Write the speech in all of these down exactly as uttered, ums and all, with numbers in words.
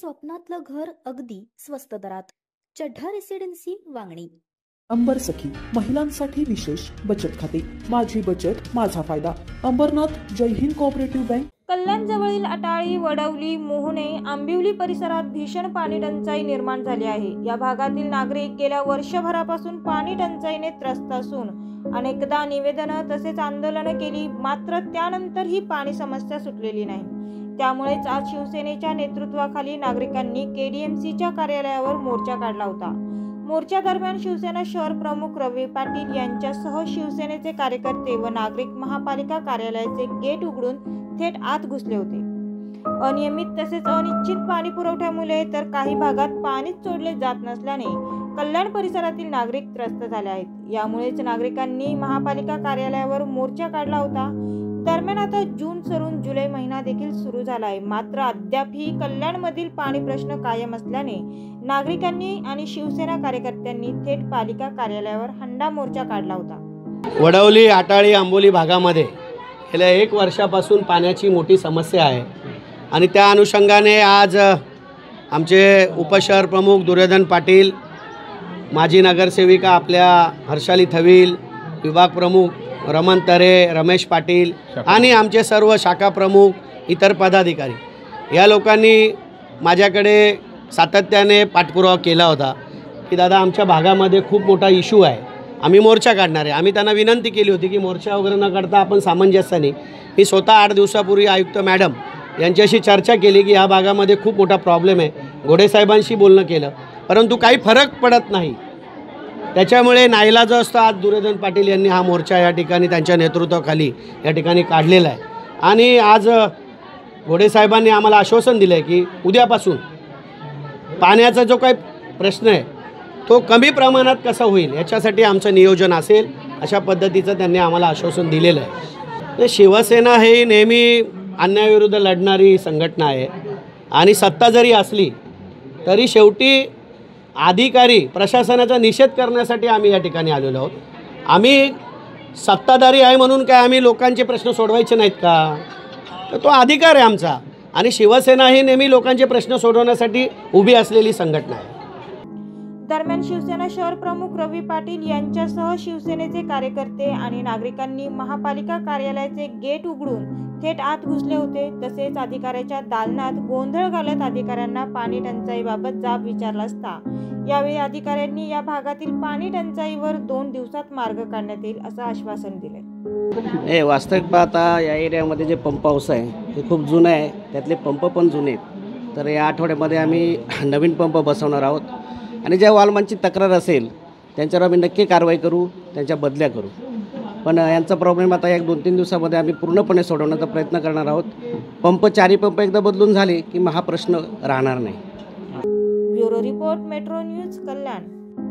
स्वप्नातलं घर अगदी स्वस्त दरात. चढ्ढा रेसिडेन्सी वांगणी. अंबर सखी महिलांसाठी विशेष बचत खाते. माझी बचत माझा फायदा. Ambernath Jai Hind cooperative bank. कल्याण जवळील अटाळी, वडवली, मोहने, आंबिवली परिसरात भीषण पाणी टंचाई निर्माण झाली आहे. या भागातील नागरिक गेल्या वर्षभरापासून पाणी टंचाईने त्रस्त असून अनेकदा निवेदनं तसेच आंदोलनं केली, मात्र त्यानंतरही पाणी समस्या सुटलेली नाही. त्यामुळेच आज शिवसेनेच्या नेतृत्वाखाली नागरिकांनी केडीएमसीच्या कार्यालयावर मोर्चा काढला होता. मोर्चा दरम्यान शिवसेना शहर प्रमुख रवी पाटील यांच्यासह शिवसेनेचे कार्यकर्ते व नागरिक महापालिका कार्यालयाचे गेट उघडून थेट आत घुसले होते. अनियमित तसेच अनिश्चित पाणी पुरवठ्यामुळे तर काही भागात पाणीच सोडले जात नसल्याने कल्याण परिसरातील नागरिक त्रस्त झाले आहेत. यामुळेच नागरिकांनी महापालिका कार्यालयावर मोर्चा काढला होता. दरम्यान आता जून सरून जुलै महिना देखील सुरू झाला आहे, मात्र अद्यापही कल्याणमधील पाणी प्रश्न कायम असल्याने नागरिकांनी आणि शिवसेना कार्यकर्त्यांनी थेट पालिका कार्यालयावर हंडा मोर्चा काढला होता. वडवली, आटाळी, आंबोली भागामध्ये गेल्या एक वर्षापासून पाण्याची मोठी समस्या आहे आणि त्या अनुषंगाने आज आमचे उपशहर प्रमुख दुर्योधन पाटील, माजी नगरसेविका आपल्या हर्षाली थविल, विभाग प्रमुख रमण तरे, रमेश पाटील आणि आमचे सर्व शाखा प्रमुख, इतर पदाधिकारी या लोकांनी माझ्याकडे सातत्याने पाठपुरावा केला होता की दादा आमच्या भागामध्ये खूप मोठा इश्यू आहे, आम्ही मोर्चा काढणार आहे. आम्ही त्यांना विनंती केली होती की मोर्चा वगैरे न करता आपण सामंजस्याने, मी स्वतः आठ दिवसापूर्वी आयुक्त मॅडम यांच्याशी चर्चा केली की ह्या भागामध्ये खूप मोठा प्रॉब्लेम आहे. घोडेसाहेबांशी बोलणं केलं, परंतु काही फरक पडत नाही. त्याच्यामुळे नाईलाज असतो आज दुर्योधन पाटील यांनी हा मोर्चा या ठिकाणी त्यांच्या नेतृत्वाखाली या ठिकाणी काढलेला आहे. आणि आज घोडेसाहेबांनी आम्हाला आश्वासन दिलं आहे की उद्यापासून पाण्याचा जो काही प्रश्न आहे तो कमी प्रमाणात कसा होईल याच्यासाठी आमचं नियोजन असेल, अशा पद्धतीचं त्यांनी आम्हाला आश्वासन दिलेलं आहे. शिवसेना हे नेहमी अन्यायाविरुद्ध लढणारी संघटना आहे आणि सत्ता जरी असली तरी शेवटी अधिकारी प्रशासनाचा निषेध करण्यासाठी आम्ही या ठिकाणी आलेलो आहोत. आम्ही सत्ताधारी आहे म्हणून काय आम्ही लोकांचे प्रश्न सोडवायचे नाहीत का? तर तो अधिकार आहे आमचा. आणि शिवसेना ही नेहमी लोकांचे प्रश्न सोडवण्यासाठी उभी असलेली संघटना आहे. दरम्यान शिवसेना शहर प्रमुख रवी पाटील यांच्यासह शिवसेनेचे कार्यकर्ते आणि नागरिकांनी महापालिका कार्यालयाचे गेट उघडून थेट आत घुसले होते. तसेच अधिकाऱ्याच्या दालनात गोंधळ घालत अधिकाऱ्यांना पाणी टंचाईबाबत जाब विचारला असता यावेळी अधिकाऱ्यांनी या भागातील पाणी टंचाईवर दोन दिवसात मार्ग काढण्यात येईल असं आश्वासन दिले. हे वास्तविक पाहता या एरियामध्ये जे पंप हाऊस आहे ते खूप जुनं आहे, त्यातले पंप पण जुने आहेत. तर या आठवड्यामध्ये आम्ही नवीन पंप बसवणार आहोत आणि ज्या वॉलमॅनची तक्रार असेल त्यांच्यावर आम्ही नक्की कारवाई करू, त्यांच्या बदल्या करू. पण यांचा प्रॉब्लेम आता एक दोन तीन दिवसामध्ये आम्ही पूर्णपणे सोडवण्याचा प्रयत्न करणार आहोत. पंप चारी पंप एकदा बदलून झाले की मग हा प्रश्न राहणार नाही. Bureau report, metro news, Kalyan.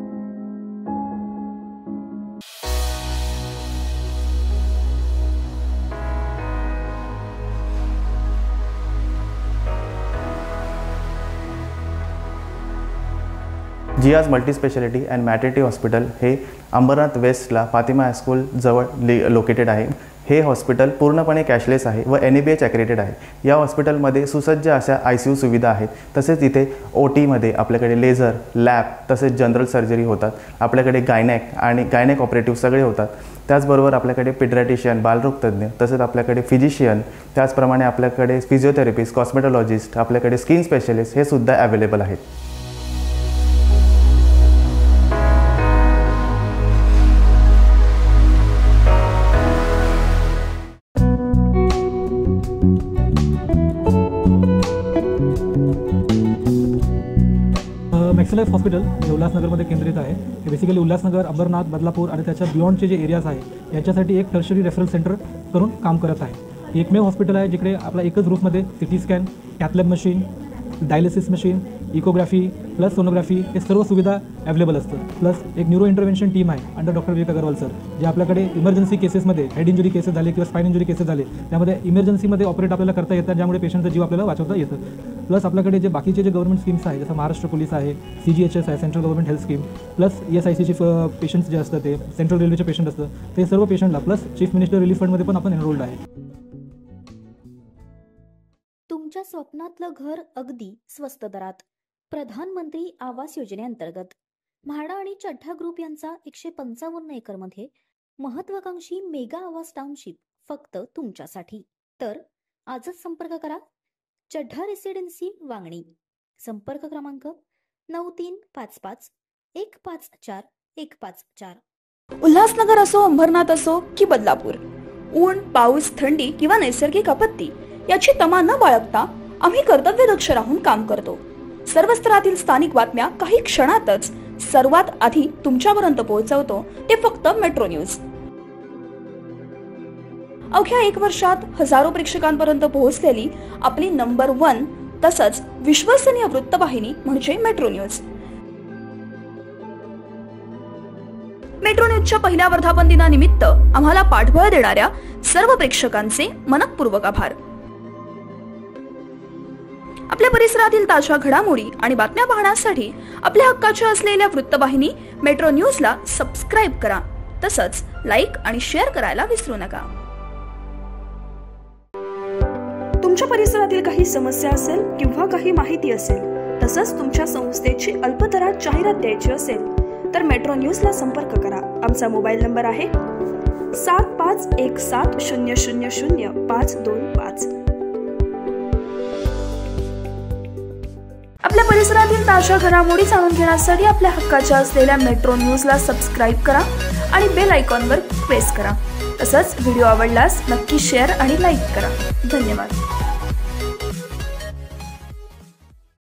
जियाज multi speciality and maternity hospital हे अंबरनाथ वेस्टला फातिमा हायस्कूल जवळ ली लोकेटेड आहे. हे हॉस्पिटल पूर्णपणे कॅशलेस आहे व एन ए बी एच ॲक्रेडिटेड आहे. या हॉस्पिटलमध्ये सुसज्ज अशा आय सी यू सुविधा आहेत. तसेच इथे ओ टीमध्ये आपल्याकडे लेझर, लॅब तसेच जनरल सर्जरी होतात. आपल्याकडे गायनॅक आणि गायनॅक ऑपरेटिव्ह सगळे होतात. त्याचबरोबर आपल्याकडे पिड्रॅटिशियन, बालरोगतज्ञ, तसेच आपल्याकडे फिजिशियन, त्याचप्रमाणे आपल्याकडे फिजिओथेरपिस्ट, कॉस्मेटॉलॉजिस्ट, आपल्याकडे स्किन स्पेशलिस्ट हे सुद्धा अवेलेबल आहेत. मॅक्सलाइफ हॉस्पिटल हे उल्हासनगरमध्ये केंद्रित आहे. हे बेसिकली उल्हासनगर, अंबरनाथ, बदलापूर आणि त्याच्या बियॉन्डचे जे एरियाज आहे याच्यासाठी एक टर्शरी रेफरल सेंटर करून काम करत आहे. हे एकमेव हॉस्पिटल आहे जिकडे आपला एकच रूफमध्ये C T scan, cath lab machine, dialysis machine, echography plus sonography हे सर्व सुविधा अवेलेबल असतात. प्लस एक न्यूरो इंटरव्हेन्शन टीम आहे under doctor Vivek Agarwal sir, जे आपल्याकडे इमर्जन्सी केसेसमध्ये हेड इंजुरी केसेस झाले किंवा स्पाइन इंजुरी केसेस झाले त्यामध्ये इमर्जन्सीमध्ये ऑपरेट आपल्याला करता येतात, ज्यामुळे पेशंटचा जीव आपल्याला वाचवता येतं. प्लस आपल्याकडे जे बाकीचे जे गव्हर्नमेंट स्कीम्स आहे जसं महाराष्ट्र पोलीस आहे, सी जी एच एस आहे, central government health scheme, plus E S I सीचे पेशंट्स जे असतात ते सेंट्रल रेल्वेचे पेशंट असतं ते सर्व पेशंटला प्लस चीफ मिनिस्टर रिलीफ फंडमध्ये पण आपण एनरोल्ड आहे. स्वप्नातलं घर अगदी स्वस्त दरात. प्रधानमंत्री आवास योजनेअंतर्गत म्हाडा आणि चड्ढा ग्रुप यांचा एकशे पंचावन्न एकर मध्ये महत्वाकांक्षी मेगा आवास टाउनशिप फक्त तुमच्यासाठी. तर आजच संपर्क करा. चड्ढा रेसिडेन्सी वांगणी. संपर्क क्रमांक नऊ तीन पाच पाच एक पाच चार एक पाच चार. उल्हासनगर असो, अंबरनाथ असो की बदलापूर, ऊन, पाऊस, थंडी किंवा नैसर्गिक आपत्ती याची तमा न बाळगता आम्ही कर्तव्यदक्ष राहून काम करतो. सर्व स्तरातील स्थानिक बातम्या काही क्षणातच सर्वात आधी तुमच्यापर्यंत पोहोचवतो, ते फक्त मेट्रो न्यूज. अवघ्या एक वर्षात हजारो प्रेक्षकांपर्यंत पोहोचलेली आपली नंबर वन तसंच विश्वसनीय वृत्तवाहिनी म्हणजे मेट्रो न्यूज. मेट्रो न्यूजच्या पहिल्या वर्धापन दिनानिमित्त आम्हाला पाठबळ देणाऱ्या सर्व प्रेक्षकांचे मनःपूर्वक आभार. आपल्या परिसरातील ताज्या घडामोडी आणि बातम्या पाहण्यासाठी आपल्या हक्काच्या असलेल्या वृत्तवाहिनी मेट्रो न्यूजला सबस्क्राईब करा. तसंच लाईक आणि शेअर करायला विसरू नका. तुमच्या परिसरातील काही समस्या असेल किंवा काही माहिती असेल, तसंच तुमच्या संस्थेची अल्पदरात जाहिरात द्यायची असेल तर मेट्रो न्यूजला संपर्क करा. आमचा मोबाईल नंबर आहे सात पाच एक सात शून्य शून्य शून्य पाच दोन पाच. आपल्या परिसरातील ताज्या घडामोडी जाणून घेण्यासाठी आपल्या हक्काच्या असलेल्या मेट्रो न्यूजला सबस्क्राईब करा आणि बेल आयकॉनवर प्रेस करा. तसंच व्हिडिओ आवडल्यास नक्की शेअर आणि लाईक करा. धन्यवाद.